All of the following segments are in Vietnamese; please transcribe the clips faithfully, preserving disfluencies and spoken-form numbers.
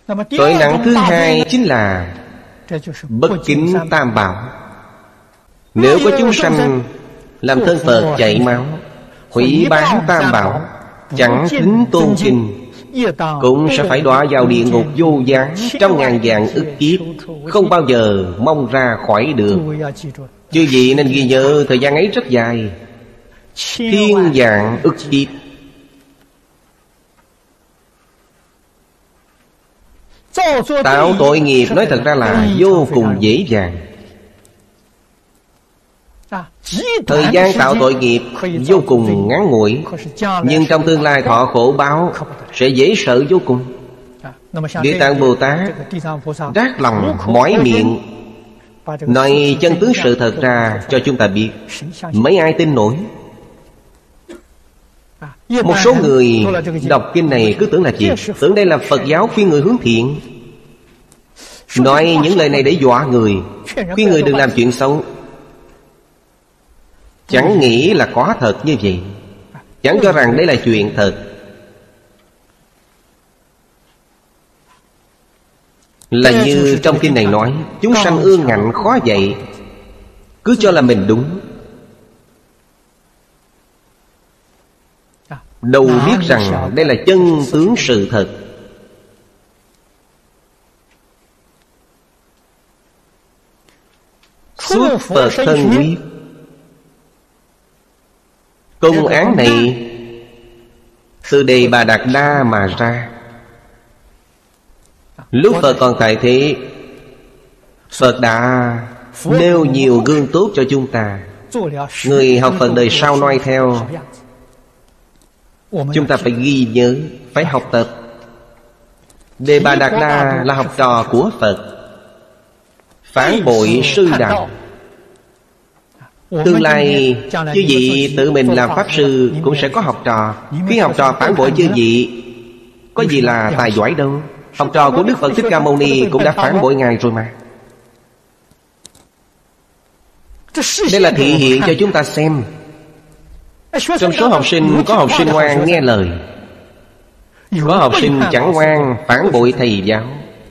Tội nặng thứ hai chính là bất kính tam bảo. Nếu có chúng sanh làm thân Phật chảy máu, hủy báng tam bảo, chẳng kính tôn kinh, cũng sẽ phải đọa vào địa ngục vô gián trong ngàn vạn ức kiếp, không bao giờ mong ra khỏi được. Chư vị nên ghi nhớ thời gian ấy rất dài, thiên vạn ức kiếp. Tạo tội nghiệp nói thật ra là vô cùng dễ dàng. Thời gian tạo tội nghiệp vô cùng ngắn ngủi, nhưng trong tương lai thọ khổ báo sẽ dễ sợ vô cùng. Địa Tạng Bồ Tát rát lòng mỏi miệng nói chân tướng sự thật ra cho chúng ta biết, mấy ai tin nổi. Một số người đọc kinh này cứ tưởng là gì? Tưởng đây là Phật giáo khuyên người hướng thiện, nói những lời này để dọa người, khuyên người đừng làm chuyện xấu. Chẳng nghĩ là có thật như vậy, chẳng cho rằng đây là chuyện thật. Là như trong kinh này nói, chúng sanh ương ngạnh khó dạy, cứ cho là mình đúng, đâu biết rằng đây là chân tướng sự thật. Suốt Phật thân quyết, công án này từ Đề Bà Đạt Đa mà ra. Lúc Phật còn tại thế, Phật đã nêu nhiều gương tốt cho chúng ta. Người học Phật đời sau noi theo, chúng ta phải ghi nhớ, phải học tập. Đề Bà Đạt Đa là học trò của Phật, phản bội sư đạo. Tương lai chư vị tự mình làm pháp sư cũng sẽ có học trò. Khi học trò phản bội chư vị, có gì là tài giỏi đâu. Học trò của Đức Phật Thích Ca Mâu Ni cũng đã phản bội Ngài rồi mà. Đây là thị hiện cho chúng ta xem. Trong số học sinh có học sinh ngoan nghe lời, có học sinh chẳng ngoan phản bội thầy giáo.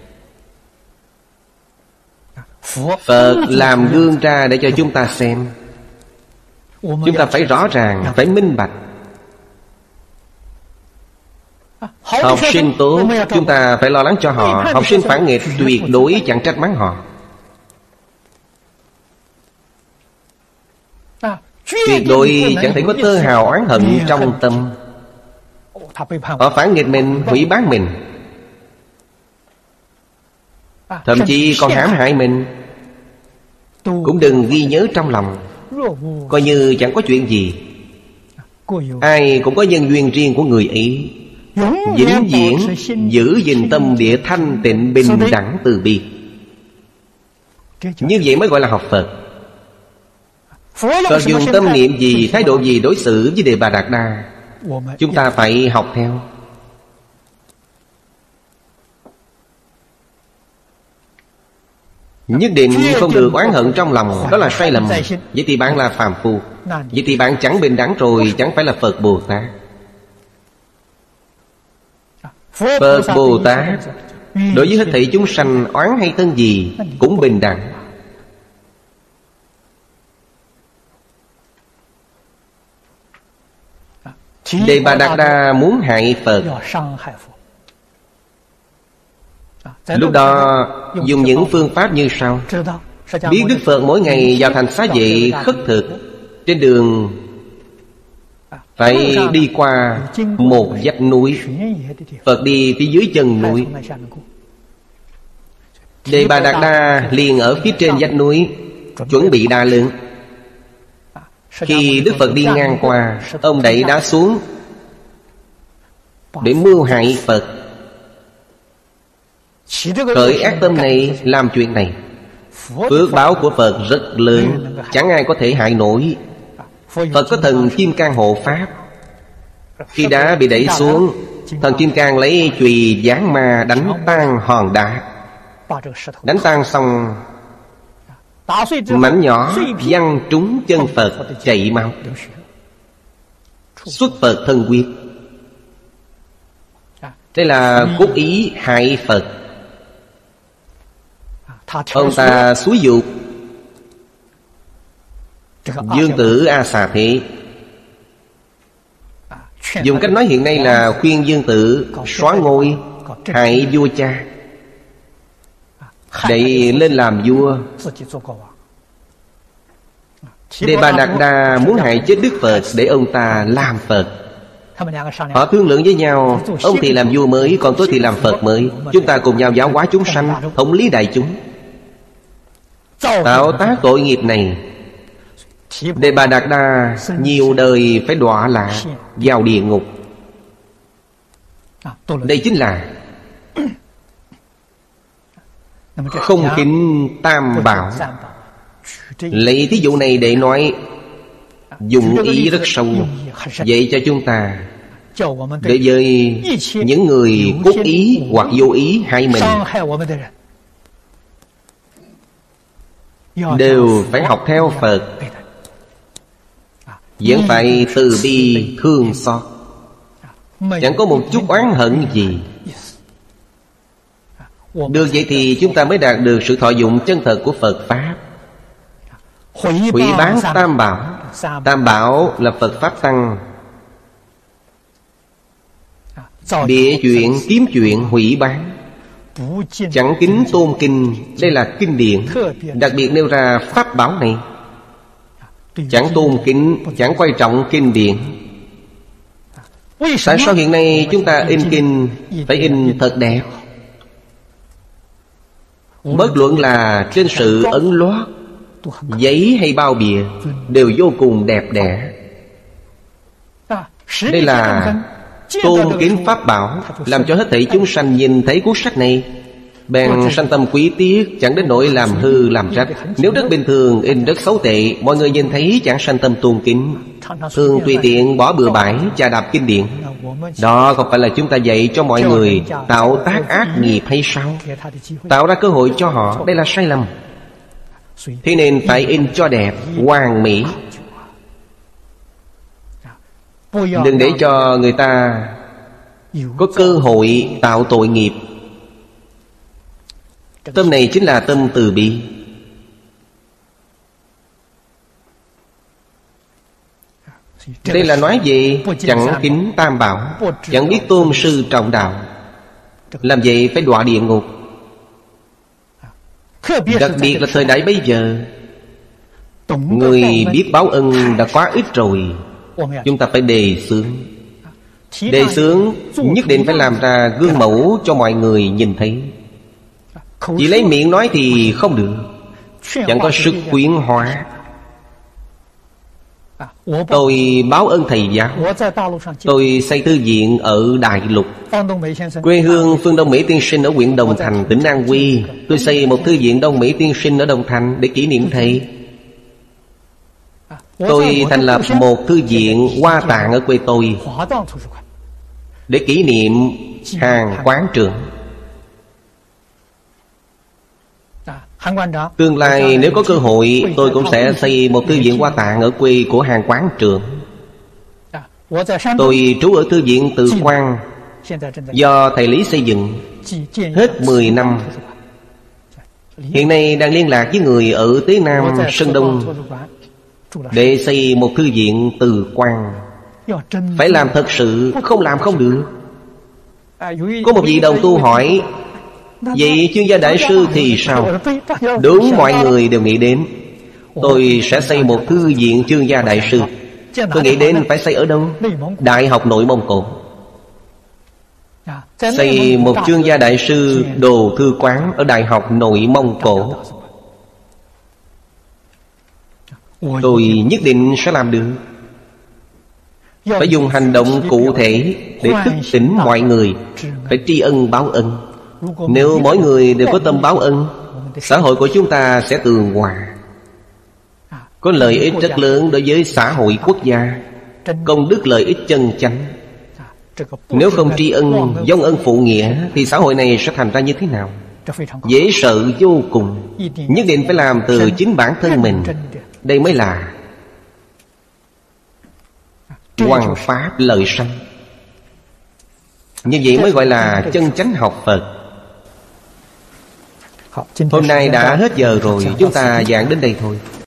Phật làm gương ra để cho chúng ta xem. Chúng ta phải rõ ràng, phải minh bạch. Học sinh tốt, chúng ta phải lo lắng cho họ. Học sinh phản nghịch tuyệt đối chẳng trách mắng họ. Tuyệt đối chẳng thể có tơ hào oán hận trong tâm. Họ phản nghịch mình, hủy báng mình, thậm chí còn hãm hại mình, cũng đừng ghi nhớ trong lòng, coi như chẳng có chuyện gì. Ai cũng có nhân duyên riêng của người ấy. Vĩnh viễn giữ gìn tâm địa thanh tịnh bình đẳng từ bi. Như vậy mới gọi là học Phật. Phật dùng tâm niệm gì, thái độ gì đối xử với Đề Bà Đạt Đa, chúng ta phải học theo. Nhất định không được oán hận trong lòng, đó là sai lầm. Vậy thì bạn là phàm phu, vậy thì bạn chẳng bình đẳng rồi, chẳng phải là Phật Bồ Tát. Phật Bồ Tát đối với hết thảy chúng sanh, oán hay thân gì cũng bình đẳng. Đề Bà Đạt Đa muốn hại Phật, lúc đó dùng những phương pháp như sau. Biết Đức Phật mỗi ngày vào thành Xá Vệ khất thực, trên đường phải đi qua một vách núi, Phật đi phía dưới chân núi. Đề Bà Đạt Đa liền ở phía trên vách núi, chuẩn bị đa lượng. Khi Đức Phật đi ngang qua, ông đẩy đá xuống để mưu hại Phật. Khởi ác tâm này, làm chuyện này, phước báo của Phật rất lớn, chẳng ai có thể hại nổi. Phật có thần Kim Cang hộ pháp. Khi đá bị đẩy xuống, thần Kim Cang lấy chùy giáng ma đánh tan hòn đá. Đánh tan xong, mảnh nhỏ văng trúng chân Phật, chảy máu. Xuất Phật thân quyết. Đây là cố ý hại Phật. Ông ta xúi giục Dương tử A Xà Thế. Dùng cách nói hiện nay là khuyên Dương tử xóa ngôi, hại vua cha, để lên làm vua. Đề Bà Đạt Đa muốn hại chết Đức Phật để ông ta làm Phật. Họ thương lượng với nhau, ông thì làm vua mới, còn tôi thì làm Phật mới. Chúng ta cùng nhau giáo hóa chúng sanh, thống lý đại chúng. Tạo tác tội nghiệp này, Đề Bà Đạt Đa nhiều đời phải đọa lạc vào địa ngục. Đây chính là không kính tam bảo. Lấy thí dụ này để nói, dụng ý rất sâu, dạy cho chúng ta, để với những người cố ý hoặc vô ý hại mình, đều phải học theo Phật, vẫn phải từ bi thương xót, chẳng có một chút oán hận gì. Được vậy thì chúng ta mới đạt được sự thọ dụng chân thật của Phật Pháp. Hủy bán tam bảo. Tam bảo là Phật Pháp Tăng. Địa chuyện, kiếm chuyện, hủy bán, chẳng kính tôn kinh. Đây là kinh điển, đặc biệt nêu ra Pháp bảo này. Chẳng tôn kính, chẳng quan trọng kinh điển. Tại sao hiện nay chúng ta in kinh phải in thật đẹp? Bất luận là trên sự ấn loát, giấy hay bao bìa, đều vô cùng đẹp đẽ. Đây là tôn kính Pháp bảo, làm cho hết thảy chúng sanh nhìn thấy cuốn sách này bèn sanh tâm quý tiếc, chẳng đến nỗi làm hư làm rách. Nếu rất bình thường, in rất xấu tệ, mọi người nhìn thấy chẳng sanh tâm tôn kính, thường tùy tiện bỏ bừa bãi, chà đạp kinh điển. Đó không phải là chúng ta dạy cho mọi người tạo tác ác nghiệp hay sao? Tạo ra cơ hội cho họ, đây là sai lầm. Thế nên phải in cho đẹp, hoàn mỹ. Đừng để cho người ta có cơ hội tạo tội nghiệp. Tâm này chính là tâm từ bi. Đây là nói gì? Chẳng kính tam bảo, chẳng biết tôn sư trọng đạo, làm vậy phải đọa địa ngục. Đặc biệt là thời đại bây giờ, người biết báo ân đã quá ít rồi. Chúng ta phải đề xướng. Đề xướng nhất định phải làm ra gương mẫu cho mọi người nhìn thấy. Chỉ lấy miệng nói thì không được, chẳng có sức khuyến hóa. Tôi báo ơn thầy giáo. Tôi xây thư viện ở Đại Lục. Quê hương Phương Đông Mỹ tiên sinh ở huyện Đồng Thành, tỉnh An Huy. Tôi xây một thư viện Đông Mỹ tiên sinh ở Đồng Thành để kỷ niệm thầy. Tôi thành lập một thư viện Hoa Tạng ở quê tôi để kỷ niệm Hàn Quán Trưởng. Tương lai nếu có cơ hội, tôi cũng sẽ xây một thư viện Hoa Tạng ở quê của Hàn Quán Trưởng. Tôi trú ở thư viện Từ Quan, do thầy Lý xây dựng, hết mười năm. Hiện nay đang liên lạc với người ở Tế Nam, Sơn Đông để xây một thư viện Từ Quan. Phải làm thật sự, không làm không được. Có một vị đồng tu hỏi, vậy chuyên gia đại sư thì sao? Đúng, mọi người đều nghĩ đến tôi sẽ xây một thư viện chuyên gia đại sư. Tôi nghĩ đến phải xây ở đâu? Đại học Nội Mông Cổ. Xây một chuyên gia đại sư đồ thư quán ở Đại học Nội Mông Cổ. Tôi nhất định sẽ làm được. Phải dùng hành động cụ thể để thức tỉnh mọi người, phải tri ân báo ân. Nếu mỗi người đều có tâm báo ân, xã hội của chúng ta sẽ tường hòa, có lợi ích rất lớn đối với xã hội quốc gia, công đức lợi ích chân chánh. Nếu không tri ân, vong ân phụ nghĩa, thì xã hội này sẽ thành ra như thế nào? Dễ sợ vô cùng. Nhất định phải làm từ chính bản thân mình. Đây mới là hoằng pháp lợi sanh. Như vậy mới gọi là chân chánh học Phật. Hôm nay đã hết giờ rồi, chúng ta giảng đến đây thôi.